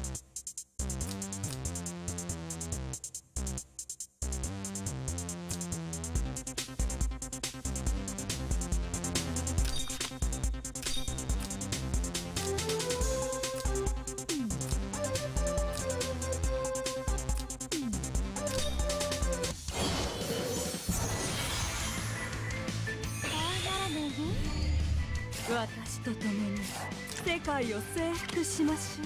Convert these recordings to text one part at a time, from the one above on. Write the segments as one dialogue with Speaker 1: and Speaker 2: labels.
Speaker 1: 私と共に世界を征服しましょう。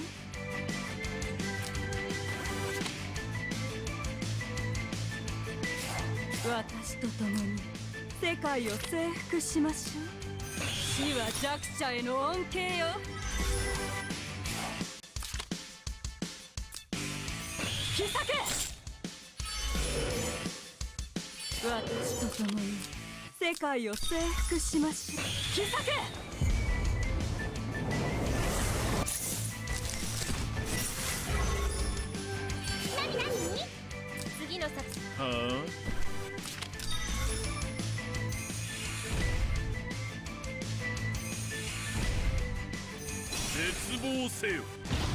Speaker 1: 私と共に世界を征服しましょう。死は弱者への恩恵よ。引き裂け。私と共に世界を征服しましょう。引き裂け。
Speaker 2: 何次の作戦。
Speaker 3: はあ。絶望せよ。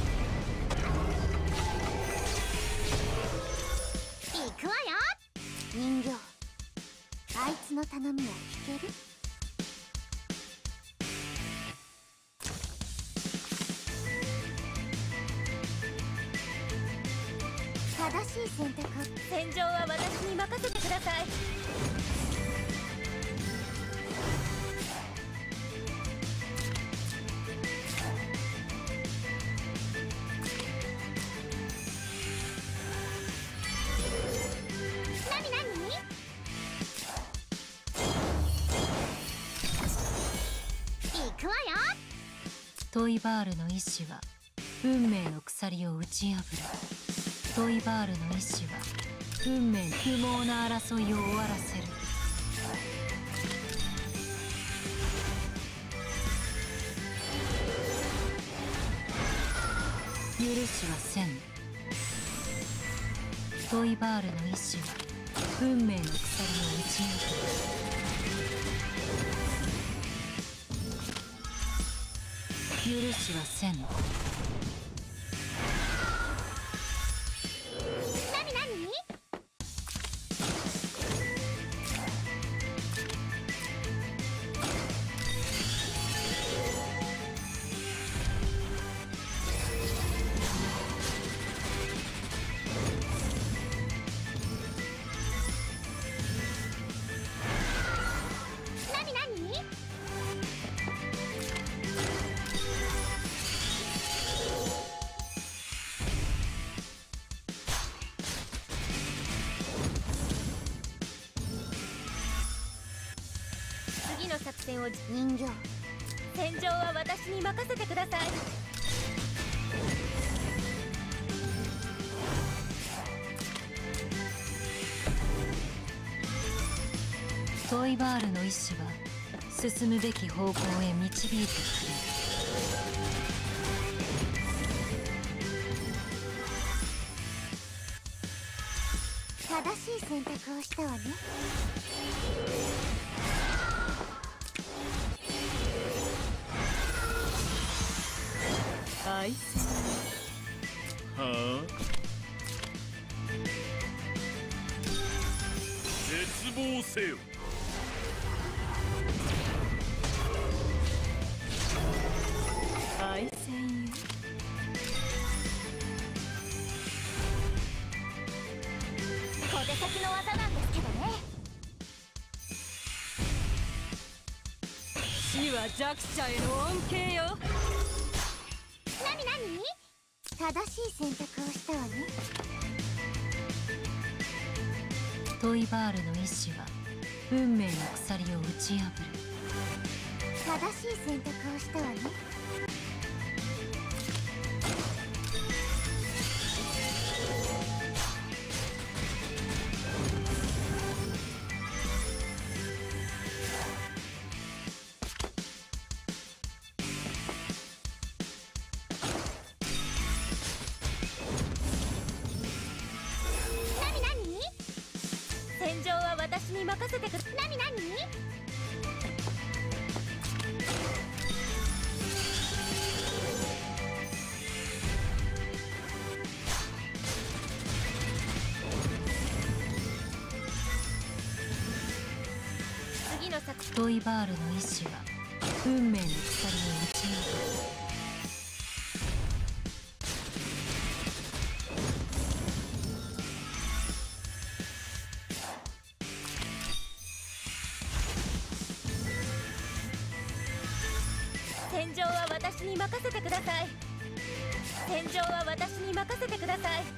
Speaker 2: 行くわよ。人形、あいつの頼みは聞ける？正しい選択を。戦場は私に任せてください。行くわよ。
Speaker 4: トイバールの意志は運命の鎖を打ち破る。トイバールの意志は運命の不毛な争いを終わらせる。許しはせん。トイバールの意志は運命の鎖を打ち破る。許しはせん。
Speaker 2: 次の作戦を。人形、戦場は私に任せてください。
Speaker 4: トイバールの意志は進むべき方向へ導いてくれる。
Speaker 2: 正しい選択をしたわね。
Speaker 1: 愛せない。
Speaker 3: はあ。絶望せよ。
Speaker 1: 愛せんよ。
Speaker 2: 小手先の技なんですけどね。
Speaker 1: 死は弱者への恩恵よ。
Speaker 2: 正しい選択をしたわね。
Speaker 4: トイバールの意志は運命の鎖を打ち破る。
Speaker 2: 正しい選択をしたわね。戦場は私に任せてくれ。何
Speaker 4: トイバールの意志は運命の鎖を打ち破る。
Speaker 5: 戦場は私に任せてください。戦場は私に任せてください。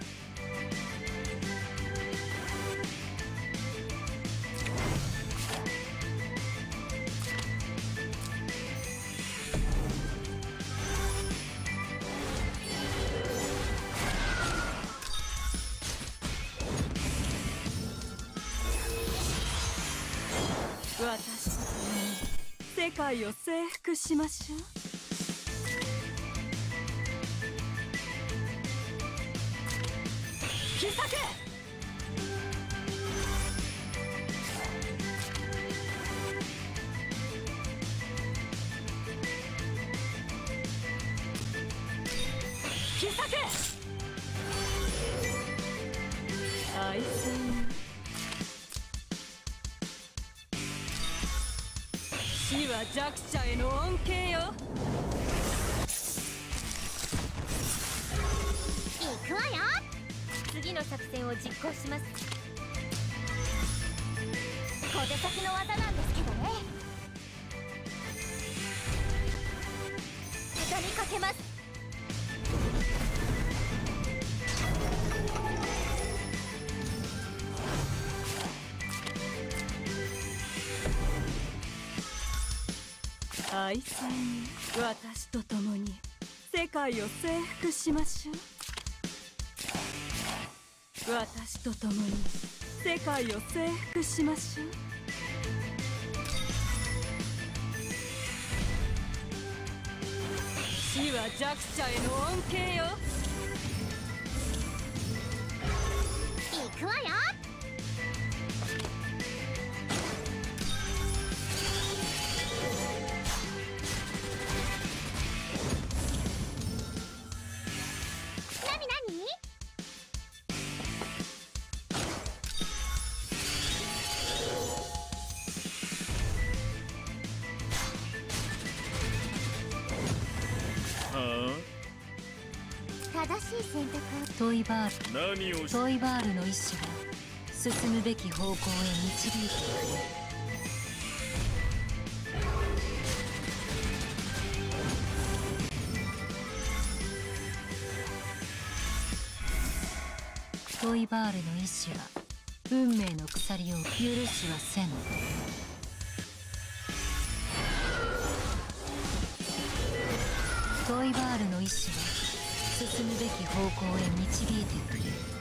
Speaker 1: 私と共に世界を征服しましょう。切り裂け。切り裂け。愛戦。死は弱者への恩恵よ。
Speaker 2: 行くわよ。
Speaker 5: 次の作戦を実行します。小手先の技なんですけどね。畳みかけます。
Speaker 1: 愛戦に私と共に世界を征服しましょう。私と共に世界を征服しましょう。死は弱者への恩恵よ。
Speaker 2: 行くわよ。なになに？
Speaker 3: は
Speaker 2: 正しい選択を。
Speaker 4: トイバール
Speaker 3: あ、何をし
Speaker 4: トイバールの意志は進むべき方向へ導いてくれる。トイバールの意志は運命の鎖を許しはせぬ。トイバールの意志は進むべき方向へ導いてくれる。